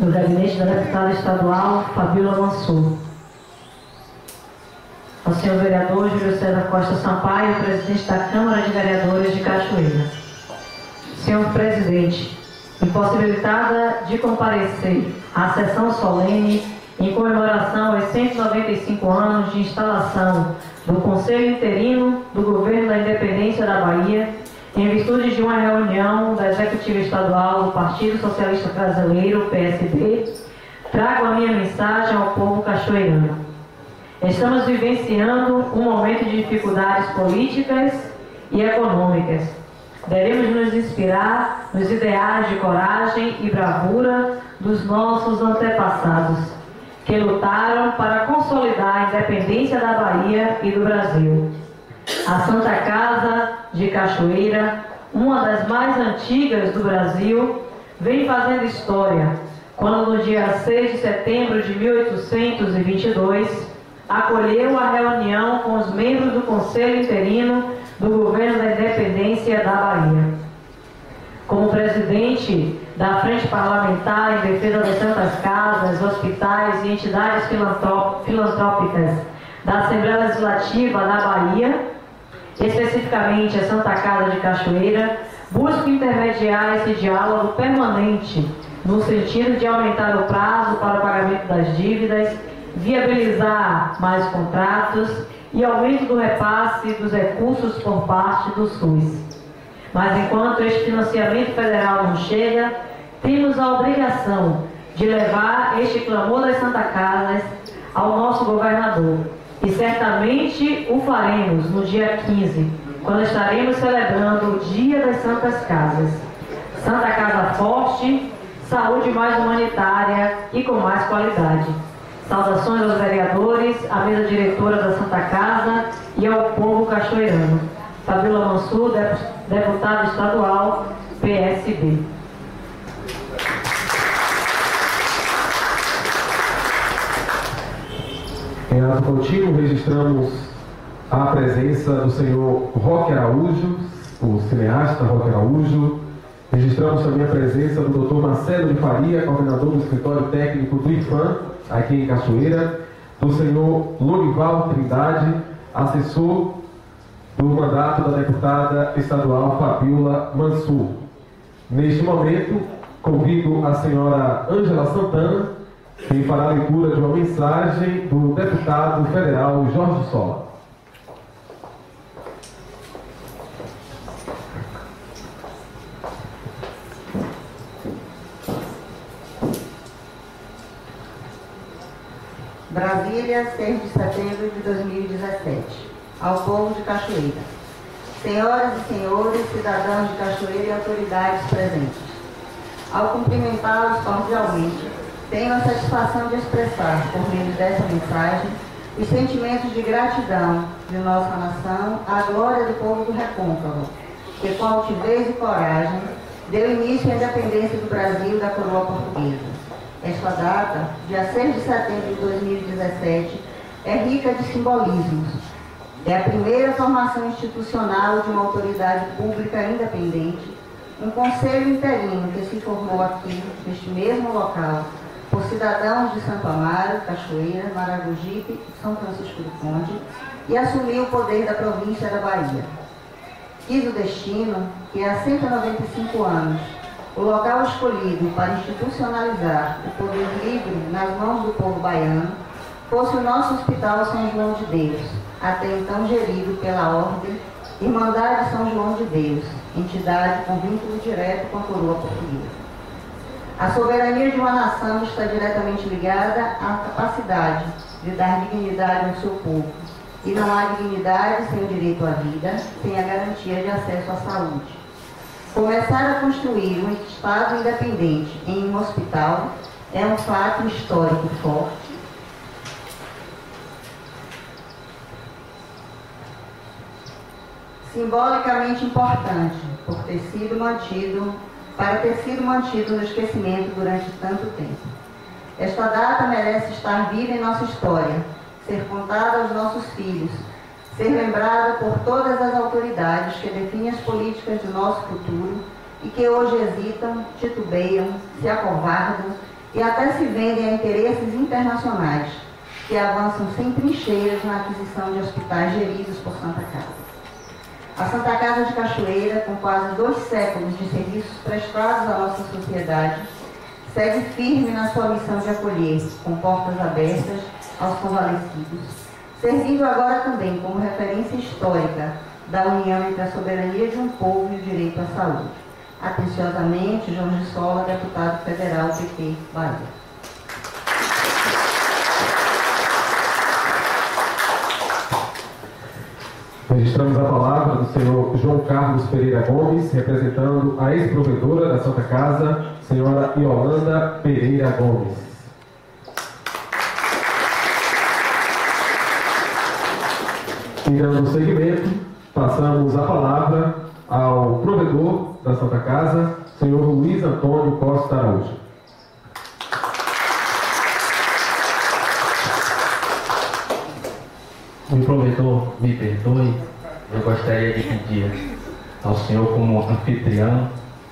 do gabinete da deputada estadual Fabíola Mansur. Ao senhor vereador Júlio César Costa Sampaio, presidente da Câmara de Vereadores de Cachoeira. Senhor presidente, impossibilitada de comparecer à sessão solene em comemoração aos 195 anos de instalação do Conselho Interino do Governo da Independência da Bahia, em virtude de uma reunião da Executiva Estadual do Partido Socialista Brasileiro, PSB, trago a minha mensagem ao povo cachoeirano. Estamos vivenciando um momento de dificuldades políticas e econômicas. Devemos nos inspirar nos ideais de coragem e bravura dos nossos antepassados, que lutaram para consolidar a independência da Bahia e do Brasil. A Santa Casa de Cachoeira, uma das mais antigas do Brasil, vem fazendo história, quando no dia 6 de setembro de 1822, acolheu a reunião com os membros do Conselho Interino do Governo da Independência da Bahia. Como presidente da Frente Parlamentar em Defesa das Santas Casas, hospitais e entidades filantrópicas da Assembleia Legislativa da Bahia, especificamente a Santa Casa de Cachoeira, busco intermediar esse diálogo permanente no sentido de aumentar o prazo para o pagamento das dívidas, viabilizar mais contratos e aumento do repasse dos recursos por parte do SUS. Mas enquanto este financiamento federal não chega, temos a obrigação de levar este clamor das Santa Casas ao nosso governador. E certamente o faremos no dia 15, quando estaremos celebrando o Dia das Santas Casas. Santa Casa forte, saúde mais humanitária e com mais qualidade. Saudações aos vereadores, à mesa diretora da Santa Casa e ao povo cachoeirano. Fabíola Mansur, deputada estadual, PSB. Em ato contínuo, registramos a presença do senhor Roque Araújo, o cineasta Roque Araújo. Registramos também a presença do Dr. Marcelo de Faria, coordenador do escritório técnico do IFAM, aqui em Cachoeira, do senhor Lorival Trindade, assessor do mandato da deputada estadual Fabíola Mansur. Neste momento, convido a senhora Ângela Santana, quem fará a leitura de uma mensagem do deputado federal Jorge Sola. Brasília, 6 de setembro de 2017. Ao povo de Cachoeira. Senhoras e senhores, cidadãos de Cachoeira e autoridades presentes. Ao cumprimentá-los cordialmente, tenho a satisfação de expressar, por meio dessa mensagem, os sentimentos de gratidão de nossa nação à glória do povo do Recôncavo, que com altivez e coragem deu início à independência do Brasil e da coroa portuguesa. Esta data, dia 6 de setembro de 2017, é rica de simbolismos. É a primeira formação institucional de uma autoridade pública independente, um conselho interino que se formou aqui, neste mesmo local, por cidadãos de Santo Amaro, Cachoeira, Maragogipe e São Francisco do Conde, e assumiu o poder da província da Bahia. Quis o destino que há 195 anos, o local escolhido para institucionalizar o poder livre nas mãos do povo baiano fosse o nosso Hospital São João de Deus, até então gerido pela Ordem Irmandade São João de Deus, entidade com vínculo direto com a coroa portuguesa. A soberania de uma nação está diretamente ligada à capacidade de dar dignidade ao seu povo, e não há dignidade sem o direito à vida, sem a garantia de acesso à saúde. Começar a construir um Estado independente em um hospital é um fato histórico forte, simbolicamente importante para ter sido mantido no esquecimento durante tanto tempo. Esta data merece estar viva em nossa história, ser contada aos nossos filhos, ser lembrada por todas as autoridades que definem as políticas do nosso futuro e que hoje hesitam, titubeiam, se acovardam e até se vendem a interesses internacionais, que avançam sem trincheiras na aquisição de hospitais geridos por Santa Casa. A Santa Casa de Cachoeira, com quase 2 séculos de serviços prestados à nossa sociedade, segue firme na sua missão de acolher, com portas abertas, aos convalescidos, servindo agora também como referência histórica da união entre a soberania de um povo e o direito à saúde. Atenciosamente, Jorge Sola, deputado federal, PT, Bahia. Registramos a palavra do senhor João Carlos Pereira Gomes, representando a ex-provedora da Santa Casa, senhora Yolanda Pereira Gomes. E dando seguimento, passamos a palavra ao provedor da Santa Casa, senhor Luiz Antônio Costa Araújo. O provedor me perdoe, eu gostaria de pedir ao senhor como anfitrião.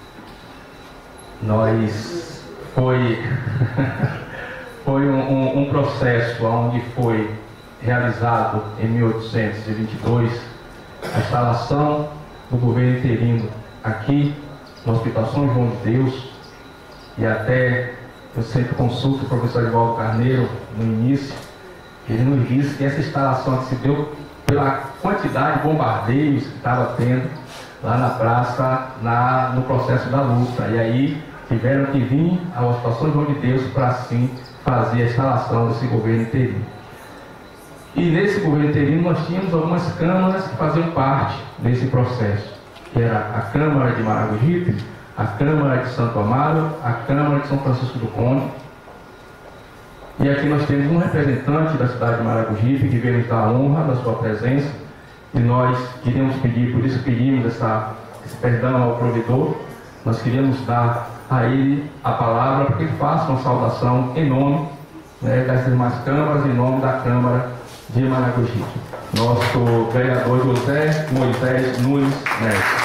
Foi um processo onde foi realizado em 1822 a instalação do governo interino aqui no Hospital São João de Deus, e até eu sempre consulto o professor Edvaldo Carneiro no início, ele nos disse que essa instalação se deu pela quantidade de bombardeios que estava tendo lá na praça, no processo da luta, e aí tiveram que vir ao Hospital São João de Deus para assim fazer a instalação desse governo interino. E nesse governo interino nós tínhamos algumas câmaras que faziam parte desse processo, que era a Câmara de Maragogipe, a Câmara de Santo Amaro, a Câmara de São Francisco do Conde. E aqui nós temos um representante da cidade de Maragogipe que veio nos dar a honra da sua presença, e nós queríamos pedir, por isso pedimos esse perdão ao provedor, nós queríamos dar a ele a palavra para que ele faça uma saudação em nome das demais câmaras, em nome da Câmara de Maragogipe. Nosso vereador José Moisés Nunes Neto.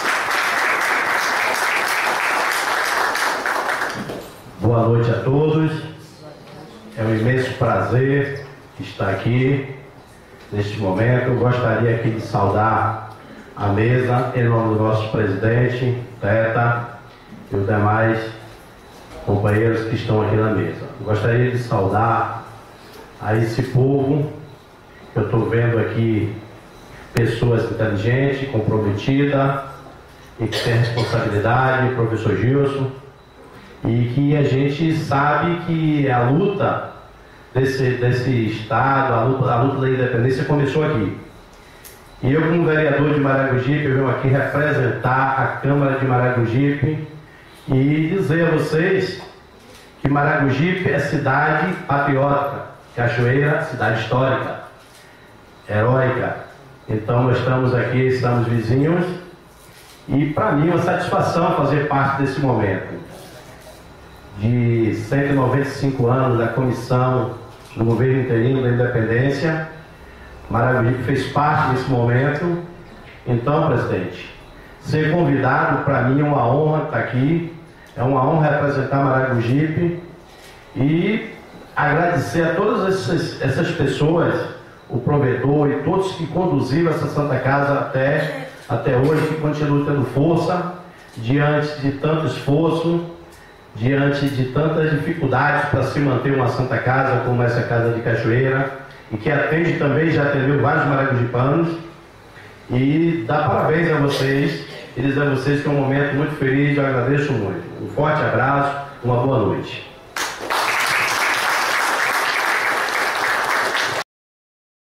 Boa noite a todos. É um imenso prazer estar aqui neste momento. Eu gostaria aqui de saudar a mesa em nome do nosso presidente, Teta, e os demais companheiros que estão aqui na mesa. Eu gostaria de saudar a esse povo. Eu estou vendo aqui pessoas inteligentes, comprometidas e que têm responsabilidade, professor Gilson, e que a gente sabe que a luta desse Estado, a luta da independência começou aqui. E eu, como vereador de Maragogipe, eu venho aqui representar a Câmara de Maragogipe e dizer a vocês que Maragogipe é cidade patriótica, Cachoeira, cidade histórica, heróica. Então nós estamos aqui, estamos vizinhos, e para mim é uma satisfação fazer parte desse momento. De 195 anos da comissão do governo interino da independência, Maragogipe fez parte desse momento. Então, presidente, ser convidado para mim é uma honra estar aqui, é uma honra representar Maragogipe e agradecer a todas essas pessoas, o provedor e todos que conduziram essa Santa Casa até hoje, que continuam tendo força diante de tanto esforço, diante de tantas dificuldades para se manter uma Santa Casa como essa Casa de Cachoeira, e que atende também, já atendeu vários maragogipanos, e dá parabéns a vocês e dizer a vocês que é um momento muito feliz. Eu agradeço muito. Um forte abraço, uma boa noite.